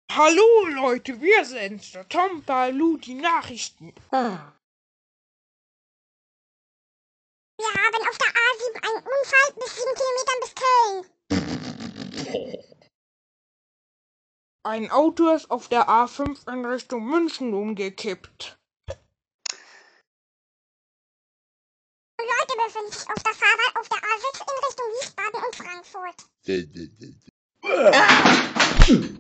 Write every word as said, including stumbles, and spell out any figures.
Hallo Leute, wir sind's, der Tom Balu, die Nachrichten. Wir haben auf der A sieben einen Unfall bis sieben Kilometern bis Köln. Ein Auto ist auf der A fünf in Richtung München umgekippt. Und Leute befinden sich auf der Fahrbahn auf der A sechs in Richtung Wiesbaden und Frankfurt.